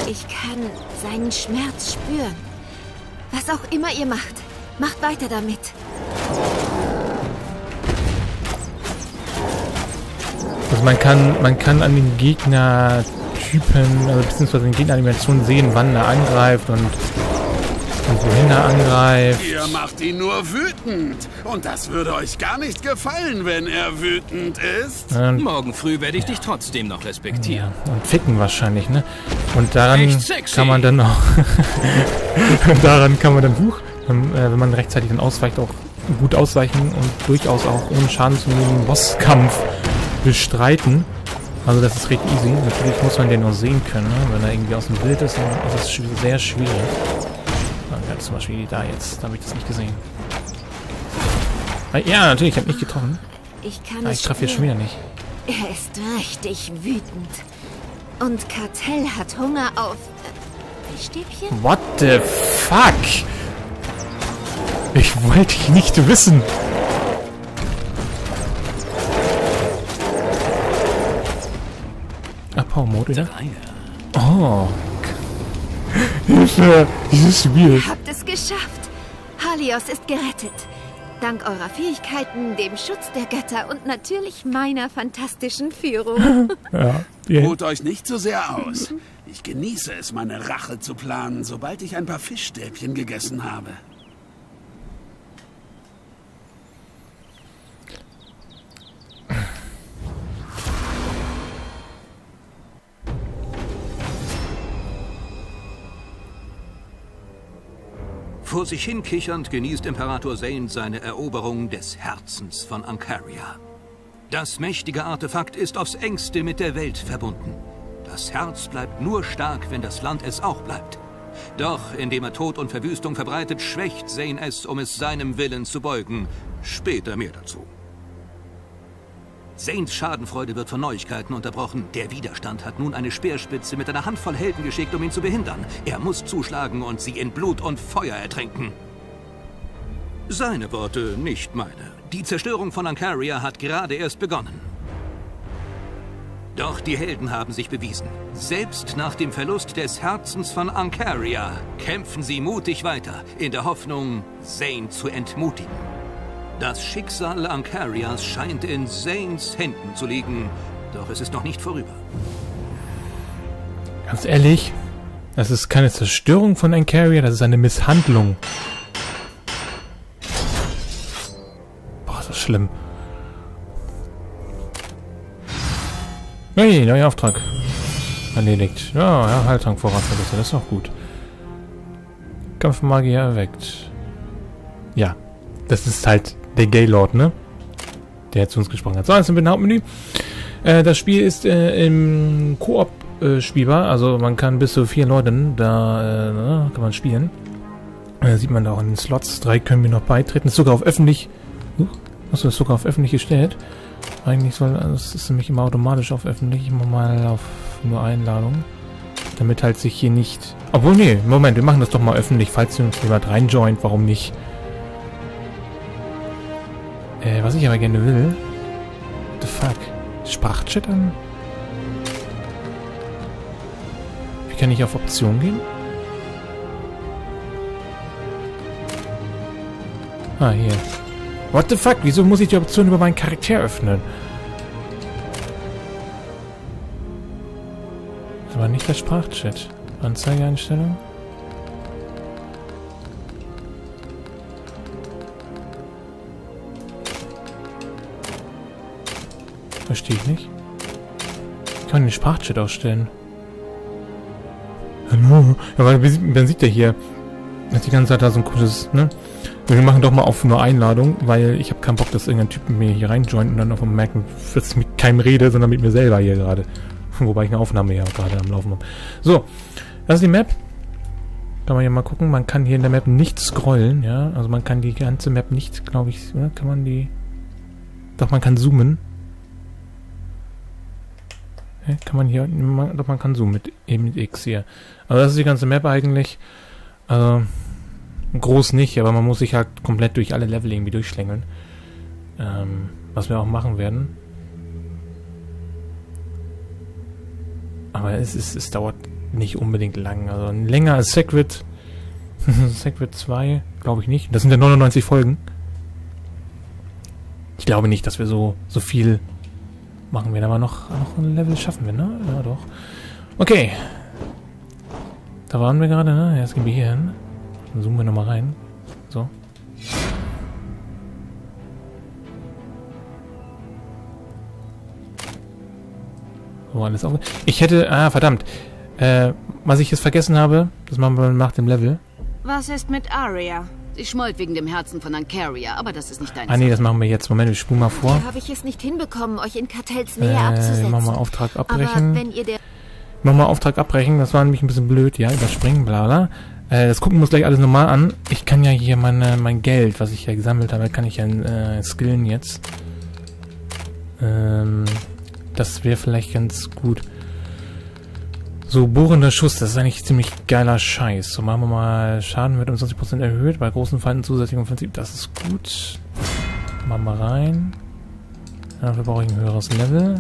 Ich kann seinen Schmerz spüren. Was auch immer ihr macht, macht weiter damit. Also man kann an den Gegnertypen, also beziehungsweise den Gegneranimationen sehen, wann er angreift und wohin er angreift. Ihr macht ihn nur wütend. Und das würde euch gar nicht gefallen, wenn er wütend ist. Morgen früh werde ich dich trotzdem noch respektieren. Ja, und ficken wahrscheinlich, ne? Und daran kann man dann auch... wenn man rechtzeitig dann ausweicht, auch gut ausweichen und durchaus auch ohne Schaden zu nehmen Bosskampf bestreiten. Also das ist recht easy. Natürlich muss man den nur sehen können, ne? Wenn er irgendwie aus dem Bild ist, dann ist es sehr schwierig. Ja, zum Beispiel da jetzt, da habe ich das nicht gesehen. Ja, natürlich, ich habe nicht getroffen. Ich treffe jetzt schon wieder nicht. Er ist richtig wütend. Und Kartell hat Hunger auf... Fischstäbchen? What the fuck? Ich wollte dich nicht wissen. Abbau-Mode wieder? Oh. Hilfe! Dieses Spiel. Ihr habt es geschafft. Halios ist gerettet. Dank eurer Fähigkeiten, dem Schutz der Götter und natürlich meiner fantastischen Führung. Ja. Ruht euch nicht so sehr aus. Ich genieße es, meine Rache zu planen, sobald ich ein paar Fischstäbchen gegessen habe. Vor sich hin kichernd genießt Imperator Zane seine Eroberung des Herzens von Ankaria. Das mächtige Artefakt ist aufs Engste mit der Welt verbunden. Das Herz bleibt nur stark, wenn das Land es auch bleibt. Doch, indem er Tod und Verwüstung verbreitet, schwächt Zane es, um es seinem Willen zu beugen. Später mehr dazu. Zanes Schadenfreude wird von Neuigkeiten unterbrochen. Der Widerstand hat nun eine Speerspitze mit einer Handvoll Helden geschickt, um ihn zu behindern. Er muss zuschlagen und sie in Blut und Feuer ertränken. Seine Worte, nicht meine. Die Zerstörung von Ankaria hat gerade erst begonnen. Doch die Helden haben sich bewiesen. Selbst nach dem Verlust des Herzens von Ankaria kämpfen sie mutig weiter, in der Hoffnung, Zane zu entmutigen. Das Schicksal Ankarias scheint in Zanes Händen zu liegen, doch es ist noch nicht vorüber. Ganz ehrlich, das ist keine Zerstörung von Ankaria, das ist eine Misshandlung. Boah, ist das schlimm. Hey, neuer Auftrag. Erledigt. Ja, Heiltrank Vorratsverluste, das ist auch gut. Kampfmagier erweckt. Ja, das ist halt der Gaylord, ne? Der zu uns gesprochen hat. So, jetzt sind wir im Hauptmenü. Das Spiel ist im Koop spielbar. Also man kann bis zu 4 Leuten da kann man spielen. Sieht man da auch in den Slots. 3 können wir noch beitreten. Ist sogar auf öffentlich. Achso, ist sogar auf öffentlich gestellt. Eigentlich soll das ist nämlich immer automatisch auf öffentlich. Ich mache mal auf nur Einladung. Damit halt sich hier nicht. Obwohl, nee, Moment, wir machen das doch mal öffentlich, falls uns jemand reinjoint, warum nicht? Was ich aber gerne will. What the fuck? Sprachchat an? Wie kann ich auf Optionen gehen? Ah, hier. What the fuck? Wieso muss ich die Option über meinen Charakter öffnen? Das war nicht der Sprachchat. Anzeigeeinstellung? Verstehe ich nicht. Ich kann den Sprachchat ausstellen. Hallo? Ja, weil man sieht ja hier, dass die ganze Zeit da so ein komisches, ne? Wir machen doch mal auf nur Einladung, weil ich habe keinen Bock, dass irgendein Typ mit mir hier reinjoint und dann auf einmal merken, dass ich mit keinem rede, sondern mit mir selber hier gerade. Wobei ich eine Aufnahme ja gerade am Laufen habe. So, das ist die Map. Kann man hier mal gucken. Man kann hier in der Map nicht scrollen, ja. Also man kann die ganze Map nicht, glaube ich, oder? Kann man die... Doch, man kann zoomen. Kann man hier, doch man kann zoomen mit eben mit X hier. Also das ist die ganze Map eigentlich. Also groß nicht, aber man muss sich halt komplett durch alle Level irgendwie durchschlängeln. Was wir auch machen werden. Aber es dauert nicht unbedingt lang. Also länger als Sacred. Sacred 2, glaube ich nicht. Das sind ja 99 Folgen. Ich glaube nicht, dass wir so viel machen werden. Aber noch ein Level schaffen wir, ne? Ja, doch. Okay. Da waren wir gerade, ne? Jetzt gehen wir hier hin. Dann zoomen wir nochmal rein. So. So, alles auf. Ich hätte... verdammt. Was ich jetzt vergessen habe, das machen wir nach dem Level. Was ist mit Arya? Sie schmollt wegen dem Herzen von Ancaria, aber das ist nicht deine nee, das machen wir jetzt. Moment, ich spule mal vor. Da habe ich es nicht hinbekommen, euch in Kartells Nähe abzusetzen. Machen wir Auftrag abbrechen. Aber wenn ihr Machen wir Auftrag abbrechen, das war nämlich ein bisschen blöd, ja, überspringen, bla bla. Das gucken wir uns gleich alles normal an. Ich kann ja hier mein Geld, was ich ja gesammelt habe, kann ich ja skillen jetzt. Das wäre vielleicht ganz gut. So, bohrender Schuss, das ist eigentlich ziemlich geiler Scheiß. So, machen wir mal, Schaden wird um 20% erhöht, bei großen Feinden zusätzlich um 50%, das ist gut. Machen wir rein. Dafür brauche ich ein höheres Level.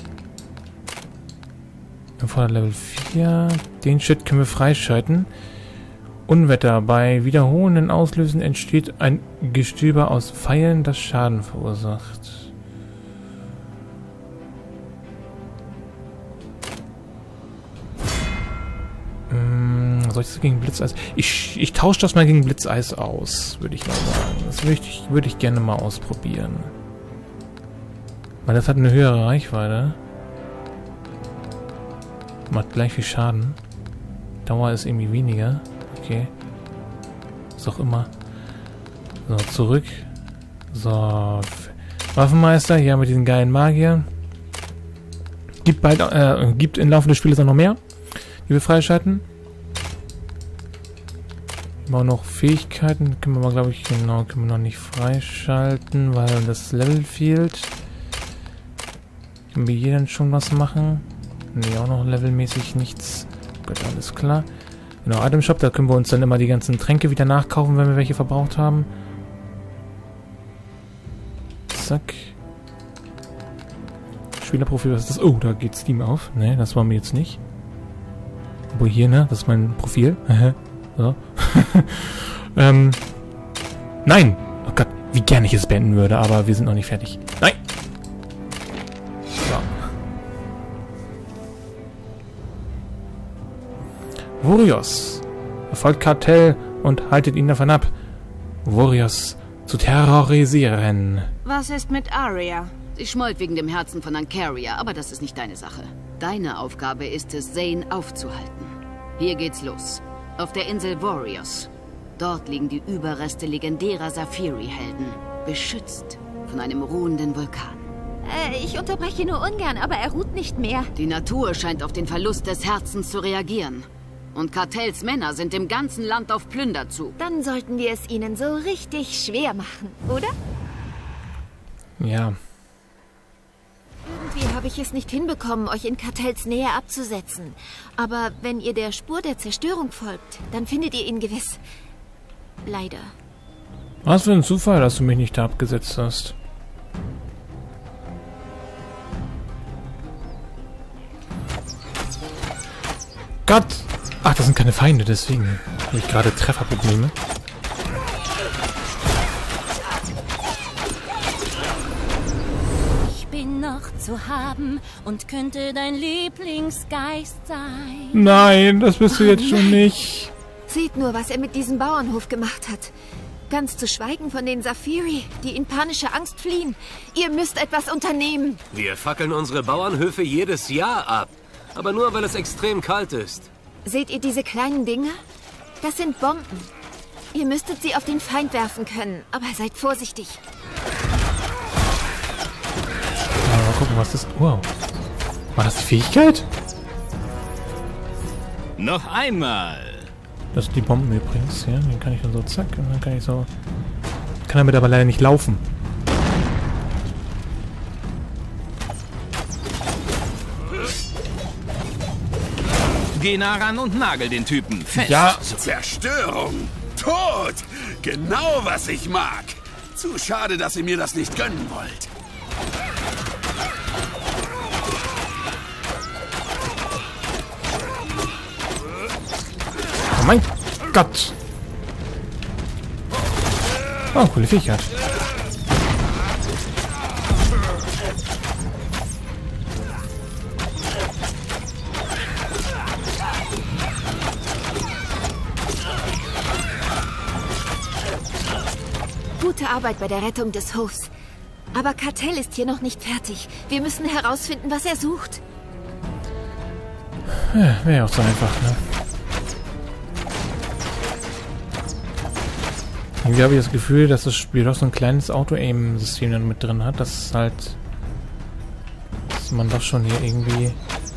Fordert Level 4. Den Shit können wir freischalten. Unwetter. Bei wiederholenden Auslösen entsteht ein Gestöber aus Pfeilen, das Schaden verursacht. Soll ich das gegen Blitzeis? Ich tausche das mal gegen Blitzeis aus, würde ich mal sagen. Das würde ich gerne mal ausprobieren. Weil das hat eine höhere Reichweite. Macht gleich viel Schaden. Dauer ist irgendwie weniger. Okay. Was auch immer. So, zurück. So. Waffenmeister. Hier haben wir diesen geilen Magier. Gibt im Laufe des Spiels auch noch mehr, die wir freischalten. Auch noch Fähigkeiten. Können wir mal, glaube ich, können wir noch nicht freischalten, weil das Level fehlt. Können wir hier dann schon was machen? Nee, auch noch levelmäßig nichts. Gut, alles klar. Genau, Item Shop, da können wir uns dann immer die ganzen Tränke wieder nachkaufen, wenn wir welche verbraucht haben. Zack. Spielerprofil, was ist das? Oh, da geht Steam auf. Ne, das wollen wir jetzt nicht. Wo hier, ne? Das ist mein Profil. So. Nein! Oh Gott, wie gerne ich es beenden würde, aber wir sind noch nicht fertig. Nein! So. Warriors. Verfolgt Kartell und haltet ihn davon ab, Warriors zu terrorisieren. Was ist mit Arya? Sie schmollt wegen dem Herzen von Ancaria, aber das ist nicht deine Sache. Deine Aufgabe ist es, Zane aufzuhalten. Hier geht's los. Auf der Insel Warriors. Dort liegen die Überreste legendärer Zafiri-Helden. Beschützt von einem ruhenden Vulkan. Ich unterbreche nur ungern, aber er ruht nicht mehr. Die Natur scheint auf den Verlust des Herzens zu reagieren. Und Kartells Männer sind im ganzen Land auf Plünderzug. Dann sollten wir es ihnen so richtig schwer machen, oder? Ja. Irgendwie habe ich es nicht hinbekommen, euch in Kartells Nähe abzusetzen. Aber wenn ihr der Spur der Zerstörung folgt, dann findet ihr ihn gewiss. Leider. Was für ein Zufall, dass du mich nicht da abgesetzt hast. Gott! Ach, das sind keine Feinde, deswegen habe ich gerade Trefferprobleme. Ich bin noch zu haben und könnte dein Lieblingsgeist sein. Nein, das bist du jetzt schon nicht. Seht nur, was er mit diesem Bauernhof gemacht hat. Ganz zu schweigen von den Zafiri, die in panischer Angst fliehen. Ihr müsst etwas unternehmen. Wir fackeln unsere Bauernhöfe jedes Jahr ab. Aber nur, weil es extrem kalt ist. Seht ihr diese kleinen Dinge? Das sind Bomben. Ihr müsstet sie auf den Feind werfen können, aber seid vorsichtig. Mal gucken, was das... Wow. War das die Fähigkeit? Noch einmal. Das sind die Bomben übrigens, ja. Den kann ich dann so zack und dann kann ich so... Kann damit aber leider nicht laufen. Geh nah ran und nagel den Typen fest. Ja. Zerstörung. Tod. Genau, was ich mag. Zu schade, dass ihr mir das nicht gönnen wollt. mein Gott. Oh, coole Fähigkeit. Gute Arbeit bei der Rettung des Hofs. Aber Kartell ist hier noch nicht fertig. Wir müssen herausfinden, was er sucht. Ja, wäre ja auch so einfach, ne? Irgendwie habe ich das Gefühl, dass das Spiel doch so ein kleines Auto-Aim-System dann mit drin hat, dass halt... dass man doch schon hier irgendwie...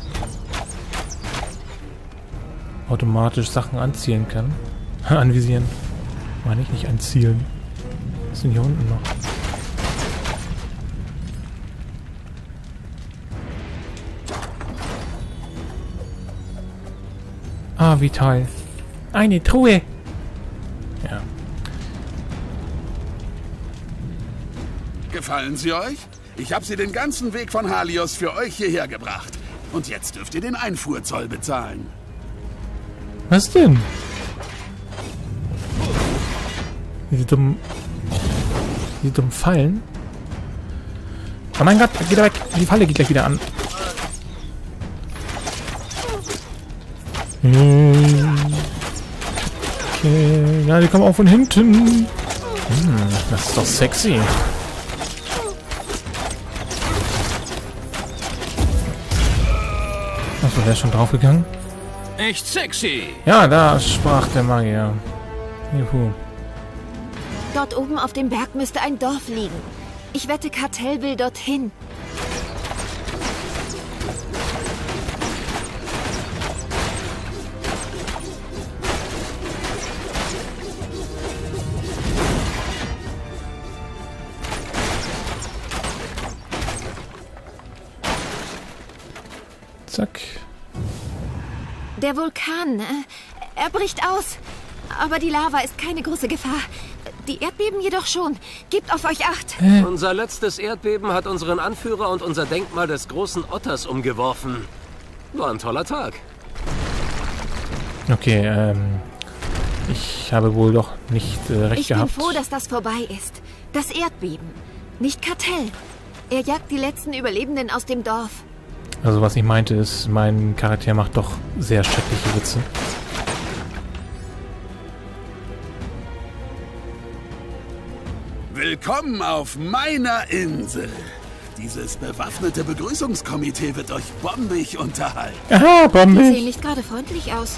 automatisch Sachen anzielen kann. Anvisieren. Meine ich nicht anzielen. Was ist denn hier unten noch? Ah, wie toll. Eine Truhe. Ja. Gefallen sie euch? Ich habe sie den ganzen Weg von Halios für euch hierher gebracht. Und jetzt dürft ihr den Einfuhrzoll bezahlen. Was denn? Diese dummen Fallen. Oh mein Gott, geht er weg. Die Falle geht gleich wieder an. Okay. Ja, die kommen auch von hinten. Das ist doch sexy. Achso, der ist schon draufgegangen. Echt sexy. Ja, da sprach der Magier. Juhu. Dort oben auf dem Berg müsste ein Dorf liegen. Ich wette, Kartell will dorthin. Zack. Der Vulkan, er bricht aus. Aber die Lava ist keine große Gefahr. Die Erdbeben jedoch schon. Gebt auf euch Acht. Unser letztes Erdbeben hat unseren Anführer und unser Denkmal des großen Otters umgeworfen. War ein toller Tag. Okay, ich habe wohl doch nicht recht gehabt. Ich bin froh, dass das vorbei ist. Das Erdbeben. Nicht Kartell. Er jagt die letzten Überlebenden aus dem Dorf. Also was ich meinte ist, mein Charakter macht doch sehr schreckliche Witze. Willkommen auf meiner Insel. Dieses bewaffnete Begrüßungskomitee wird euch bombig unterhalten. Aha, Die bombig. sehen nicht gerade freundlich aus.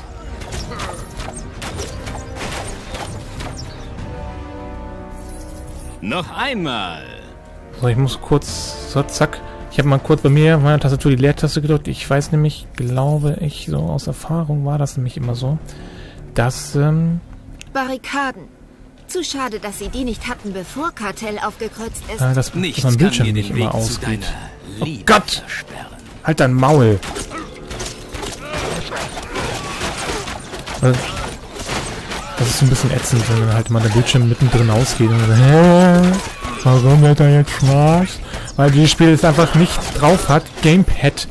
Noch einmal. So, ich muss kurz... So, zack. Ich habe mal kurz bei mir auf meiner Tastatur die Leertaste gedrückt. Ich weiß nämlich, glaube ich, so aus Erfahrung war das nämlich immer so, dass... Barrikaden. Zu schade, dass sie die nicht hatten, bevor Kartell aufgekreuzt ist. dass Nichts mein kann Bildschirm mir nicht den immer Weg zu ausgeht. deiner Oh Liebe Gott! versperren. Halt dein Maul! Also, das ist so ein bisschen ätzend, wenn dann halt mal der Bildschirm mittendrin ausgeht und so, hä? Warum wird er jetzt schwarz? Weil dieses Spiel es einfach nicht drauf hat, Gamepad,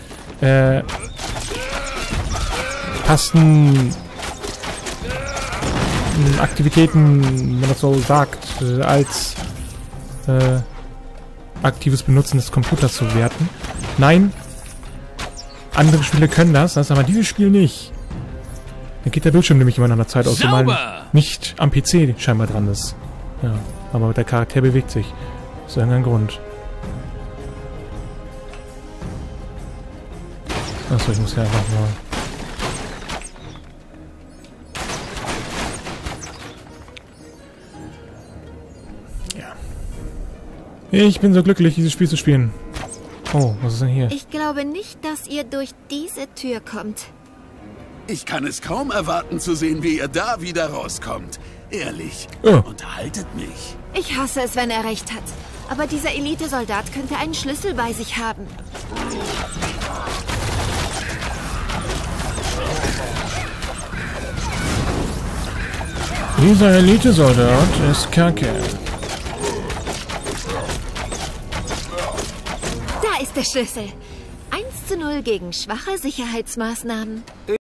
Tasten, Aktivitäten, wenn man das so sagt, als aktives Benutzen des Computers zu werten. Nein, andere Spiele können das aber dieses Spiel nicht. Da geht der Bildschirm nämlich immer nach einer Zeit aus, wenn man nicht am PC scheinbar dran ist. Ja, aber der Charakter bewegt sich. Aus irgendeinem Grund. Achso, ich muss ja einfach mal... Ich bin so glücklich, dieses Spiel zu spielen. Oh, was ist denn hier? Ich glaube nicht, dass ihr durch diese Tür kommt. Ich kann es kaum erwarten zu sehen, wie ihr da wieder rauskommt. Ehrlich, Oh. unterhaltet mich. Ich hasse es, wenn er recht hat. Aber dieser Elitesoldat könnte einen Schlüssel bei sich haben. Dieser Elitesoldat ist kacke. Da ist der Schlüssel. 1:0 gegen schwache Sicherheitsmaßnahmen.